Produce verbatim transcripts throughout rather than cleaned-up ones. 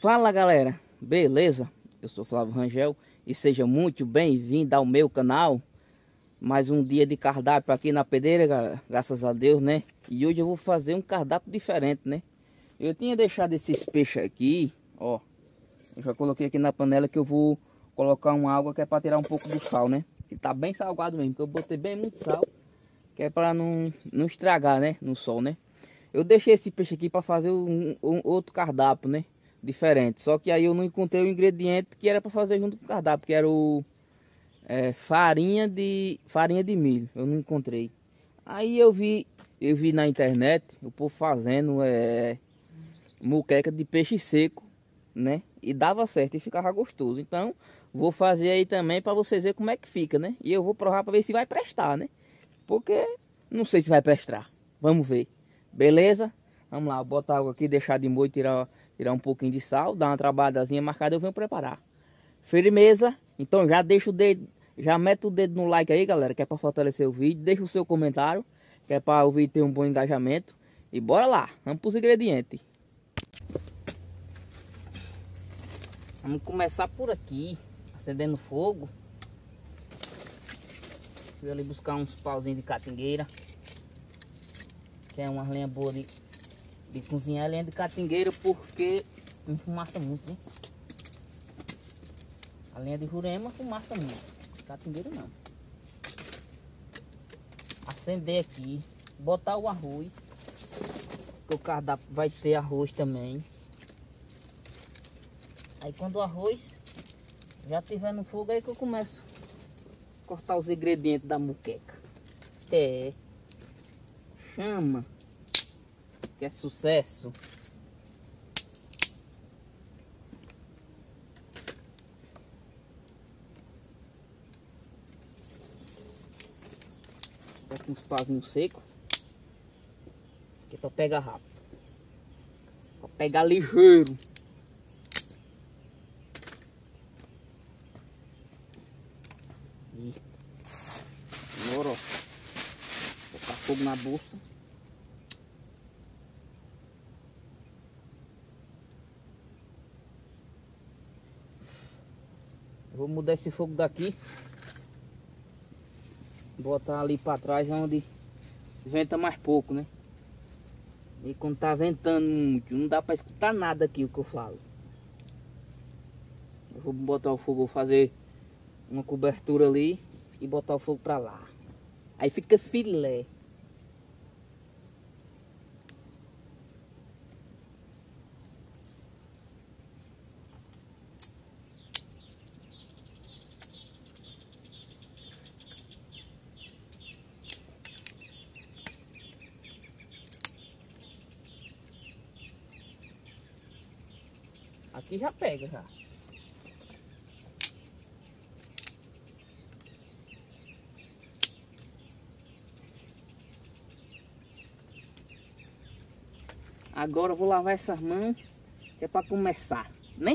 Fala galera, beleza? Eu sou Flávio Rangel e seja muito bem-vindo ao meu canal. Mais um dia de cardápio aqui na pedreira, galera, graças a Deus, né? E hoje eu vou fazer um cardápio diferente, né? Eu tinha deixado esses peixes aqui, ó. Eu já coloquei aqui na panela que eu vou colocar uma água que é para tirar um pouco do sal, né? Que tá bem salgado mesmo, que eu botei bem muito sal, que é para não, não estragar, né? No sol, né? Eu deixei esse peixe aqui para fazer um, um outro cardápio, né? Diferente. Só que aí eu não encontrei o ingrediente que era para fazer junto com o cardápio, que era o é, farinha de farinha de milho. Eu não encontrei. Aí eu vi, eu vi na internet o povo fazendo é, muqueca de peixe seco, né? E dava certo e ficava gostoso. Então, vou fazer aí também para vocês verem como é que fica, né? E eu vou provar para ver se vai prestar, né? Porque não sei se vai prestar. Vamos ver. Beleza? Vamos lá, botar água aqui, deixar de molho, tirar, tirar um pouquinho de sal, dar uma trabalhadazinha marcada, eu venho preparar. Firmeza? Então já deixa o dedo, já mete o dedo no like aí, galera, que é para fortalecer o vídeo. Deixa o seu comentário, que é para o vídeo ter um bom engajamento. E bora lá, vamos para os ingredientes. Vamos começar por aqui, acendendo fogo. Fui ali buscar uns pauzinhos de catingueira, que é uma lenha boa de, de cozinhar, lenha de catingueira, porque não fumaça muito, né? A lenha de jurema fumaça muito, catingueira não. Acender aqui, botar o arroz, que o cardápio vai ter arroz também. Aí quando o arroz já estiver no fogo, aí que eu começo a cortar os ingredientes da muqueca. É, chama, que é sucesso. Tá com uns pauzinhos secos, que é para pegar rápido, para pegar ligeiro. E agora, ó, botar fogo na bolsa. Vou mudar esse fogo daqui, botar ali para trás onde venta mais pouco, né? E quando tá ventando muito, não dá para escutar nada aqui o que eu falo. Eu vou botar o fogo, vou fazer uma cobertura ali e botar o fogo para lá. Aí fica filé. Aqui já pega já. Agora eu vou lavar essas mãos, que é para começar, né?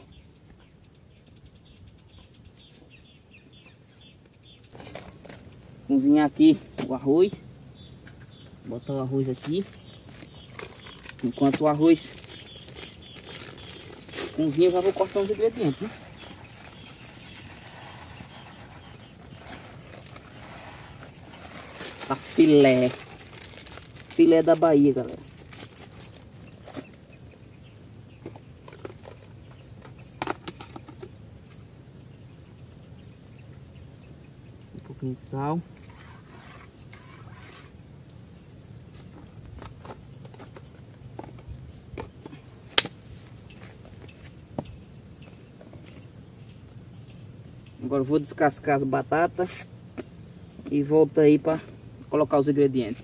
Cozinhar aqui o arroz. Botar o arroz aqui. Enquanto o arroz cozinha, eu já vou cortar os ingredientes, né? A filé. Filé da Bahia, galera. Um pouquinho de sal. Agora eu vou descascar as batatas e volto aí para colocar os ingredientes.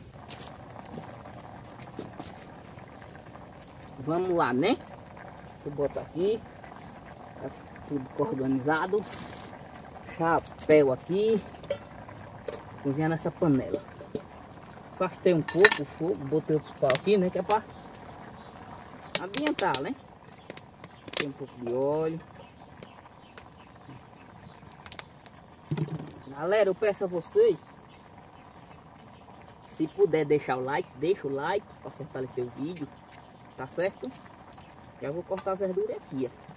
Vamos lá, né? Vou botar aqui, tá tudo organizado. Chapéu aqui, cozinhar nessa panela. Afastei um pouco o fogo, botei outros pau aqui, né? Que é para adiantar, né? Tem um pouco de óleo. Galera, eu peço a vocês, se puder deixar o like, deixa o like para fortalecer o vídeo, tá certo? Já vou cortar as verduras aqui, ó.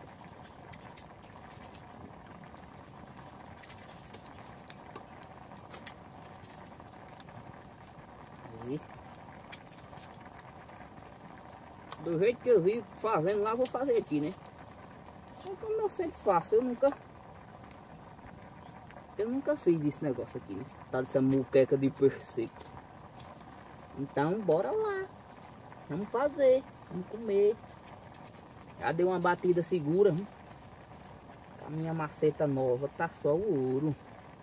Do jeito que eu vi fazendo lá, vou fazer aqui, né? Só como eu sempre faço, eu nunca... Eu nunca fiz esse negócio aqui, né? Tá dessa muqueca de peixe seco. Então, bora lá. Vamos fazer, vamos comer. Já deu uma batida segura, hein? A minha maceta nova tá só o ouro.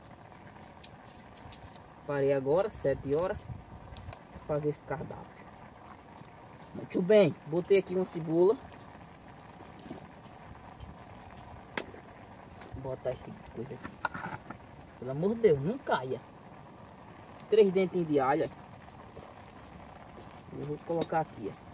Parei agora, sete horas, pra fazer esse cardápio. Muito bem, botei aqui uma cebola. Vou botar essa coisa aqui. Pelo amor de Deus, não caia. Três dentinhos de alho. Eu vou colocar aqui, ó.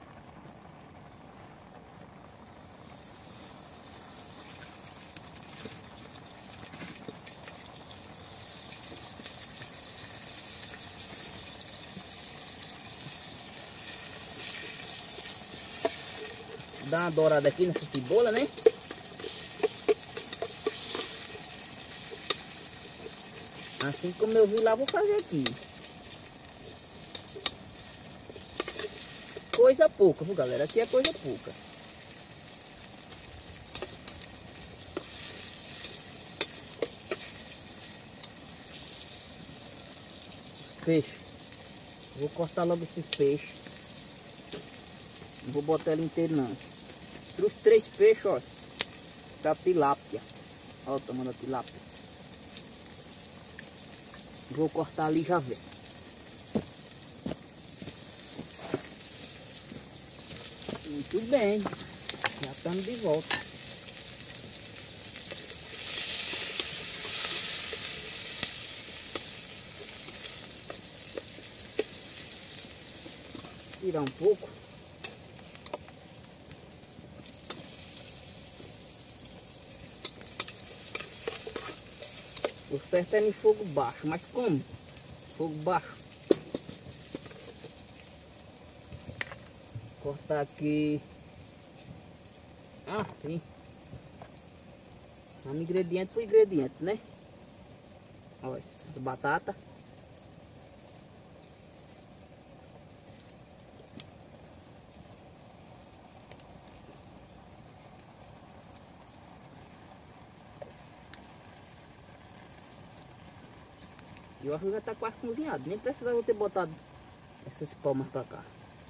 Dá uma dourada aqui nessa cebola, né? Assim como eu vi lá, vou fazer aqui. Coisa pouca, viu, galera? Aqui é coisa pouca. Peixe. Vou cortar logo esses peixes. Não vou botar ele inteiro, não. Os três peixes, ó, da tilápia. Olha o tamanho da tilápia. Vou cortar ali e já vem. Muito bem. Já estamos de volta. Tirar um pouco. O certo é em fogo baixo, mas como? Fogo baixo. Cortar aqui. Ah, sim. Um ingrediente por ingrediente, né? Olha, as batatas. E o arroz já tá quase cozinhado. Nem precisava ter botado essas palmas pra cá.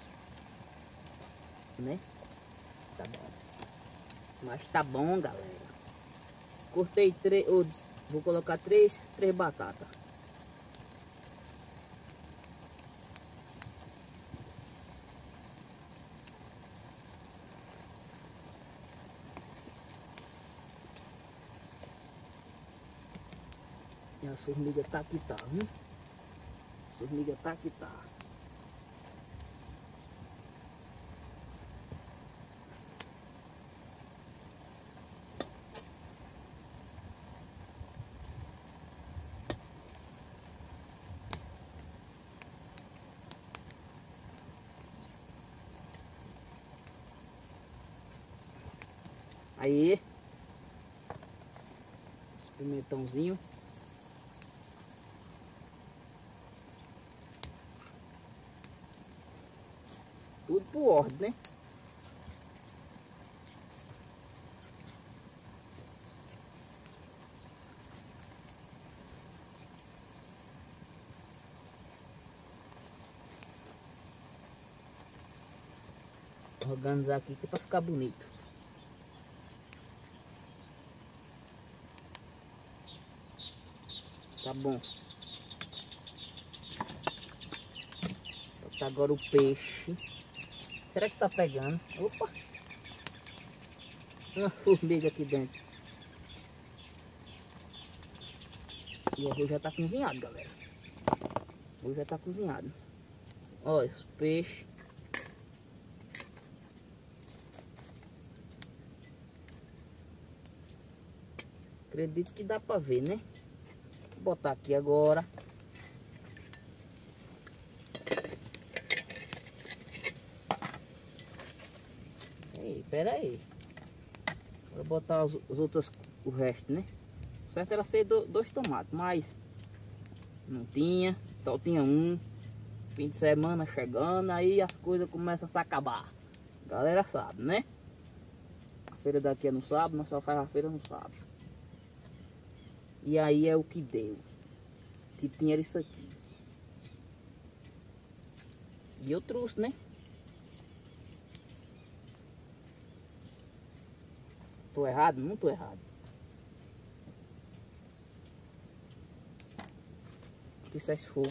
Né? Tá bom. Mas tá bom, galera. Cortei três. Oh, vou colocar três, três batatas. E a formiga tá que tá, viu? A formiga tá que tá. Aí. Esse pimentãozinho. Tudo por ordem, né? Vou organizar aqui que é pra ficar bonito. Tá bom. Vou botar agora o peixe. Será que tá pegando? Opa! Uma formiga aqui dentro. E o arroz já tá cozinhado, galera. O arroz já tá cozinhado. Olha, os peixes. Acredito que dá pra ver, né? Vou botar aqui agora. Pera aí. Vou botar os, os outros, o resto, né? O certo era ser do, dois tomates, mas não tinha, só tinha um. Fim de semana chegando, aí as coisas começam a se acabar. A galera sabe, né? A feira daqui é no sábado, nós só faz a feira no sábado. E aí é o que deu. O que tinha era isso aqui. E eu trouxe, né? Tô errado? Não tô errado. Que sai esse fogo.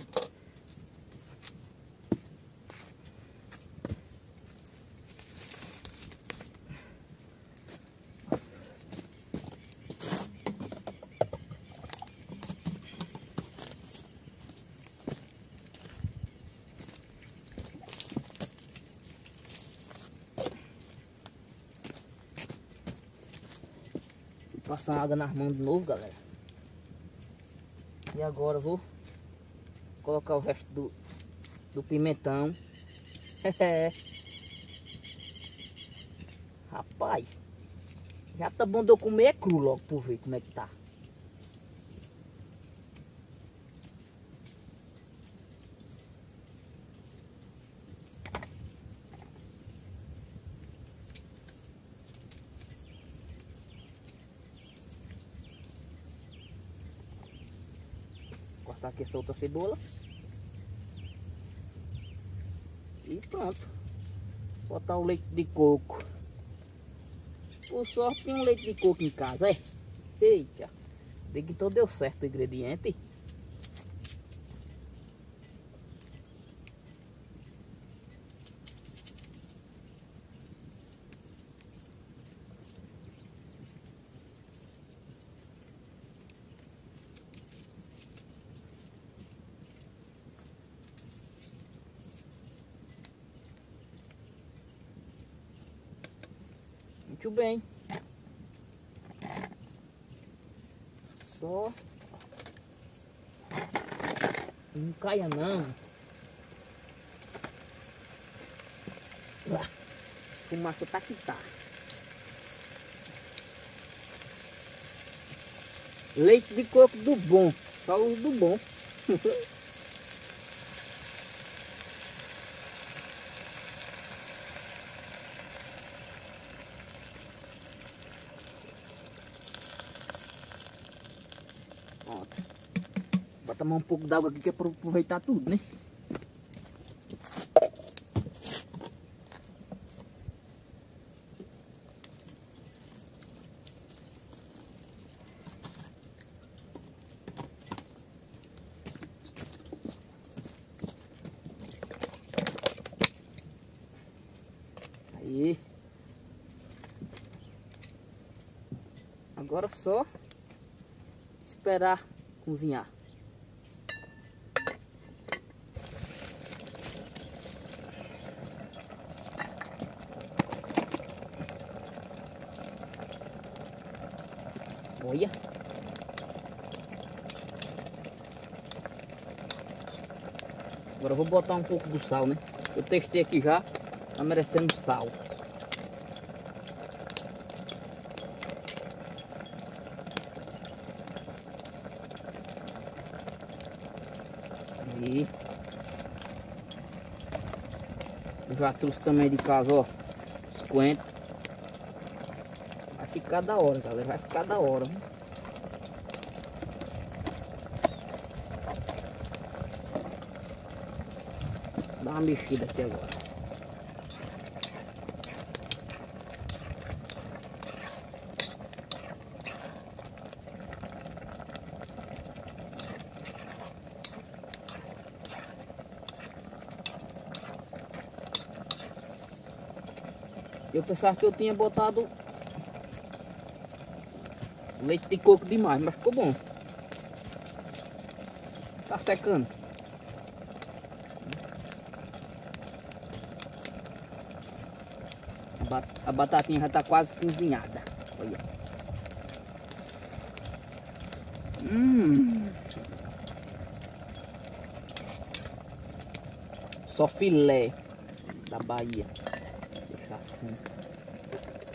Passar água nas mãos de novo, galera. E agora eu vou colocar o resto do, do pimentão. Rapaz, já tá bom de eu comer cru logo por ver como é que tá. Cortar aqui essa outra cebola. E pronto. Botar o leite de coco. Por sorte tem um leite de coco em casa, é? Eita. De que então deu certo o ingrediente. Muito bem. Só não caia não. Ah, fumaça tá que tá. Leite de coco do bom. Só o do bom. Pronto. Vou tomar um pouco d'água aqui que é para aproveitar tudo, né? Aí. Agora só esperar cozinhar. Olha. Agora eu vou botar um pouco do sal, né? Eu testei aqui já, tá merecendo sal. Aí. Eu já trouxe também de casa, ó, os coentros. Vai ficar da hora, galera, vai ficar da hora. Hein? Dá uma mexida aqui agora. Eu pensava que eu tinha botado leite de coco demais, mas ficou bom. Tá secando. A batatinha já tá quase cozinhada. Olha. Hum. Só filé da Bahia. Deixar assim.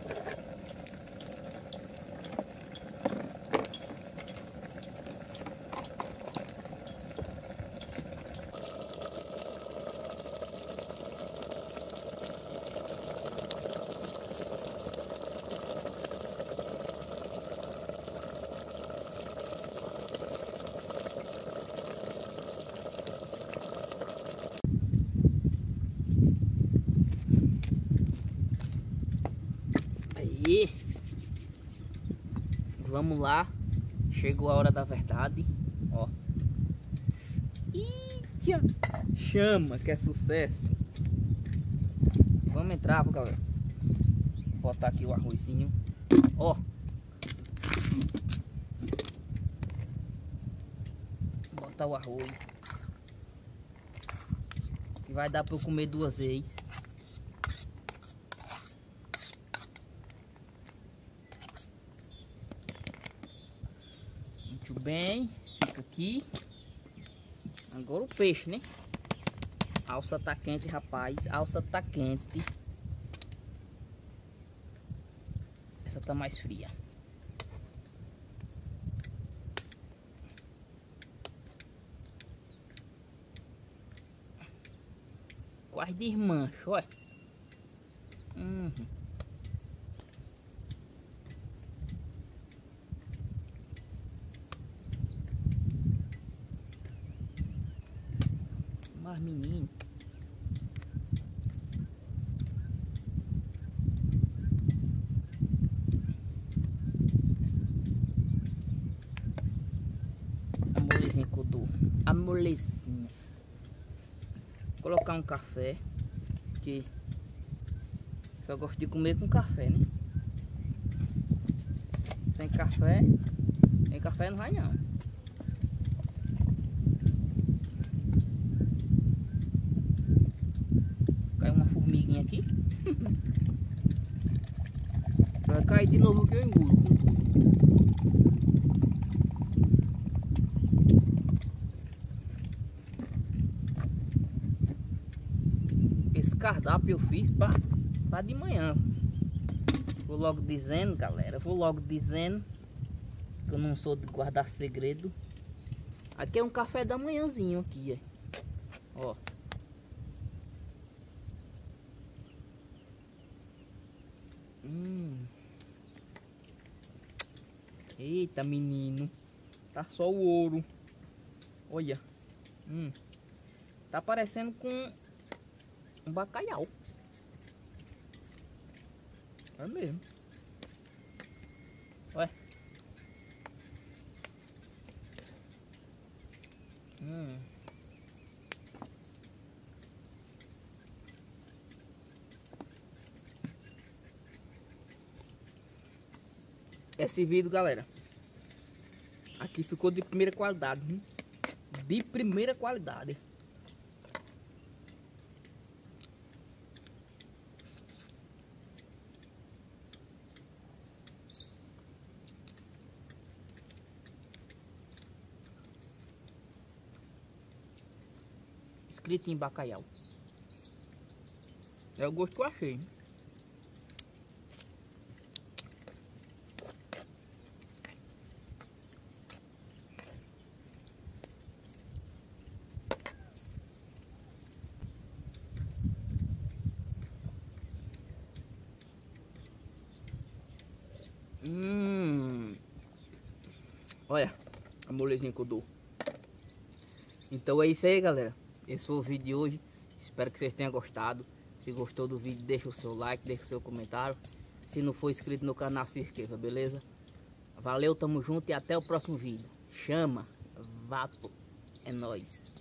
Aí, vamos lá. Chegou a hora da verdade. Ó. Eita, chama, que é sucesso. Vamos entrar, galera. Vou botar aqui o arrozinho. Ó. Vou botar o arroz. Que vai dar para eu comer duas vezes. Muito bem. Fica aqui. Agora o peixe, né? A alça tá quente, rapaz. A alça tá quente. Essa tá mais fria. Quase desmancha, olha. Uhum. Mas menino. Amolezinha que eu dou. Amolezinha. Colocar um café. Que só gosto de comer com café, né? Sem café. Sem café não vai não. Caiu uma formiguinha aqui. Vai cair de novo que eu engulo com tudo. Esse cardápio eu fiz para para de manhã. Vou logo dizendo, galera. Vou logo dizendo que eu não sou de guardar segredo. Aqui é um café da manhãzinho aqui, ó. Hum. Eita, menino. Tá só o ouro. Olha. Hum. Tá parecendo com um bacalhau. É mesmo. Olha. Hum. Esse vídeo, galera, aqui ficou de primeira qualidade, hein? De primeira qualidade. Escrito em bacalhau. É o gosto que eu achei. Hum. Olha a molezinha que eu dou. Então é isso aí, galera. Esse foi o vídeo de hoje. Espero que vocês tenham gostado. Se gostou do vídeo, deixa o seu like, deixa o seu comentário. Se não for inscrito no canal, se inscreva, beleza? Valeu, tamo junto e até o próximo vídeo. Chama, vapo, é nóis.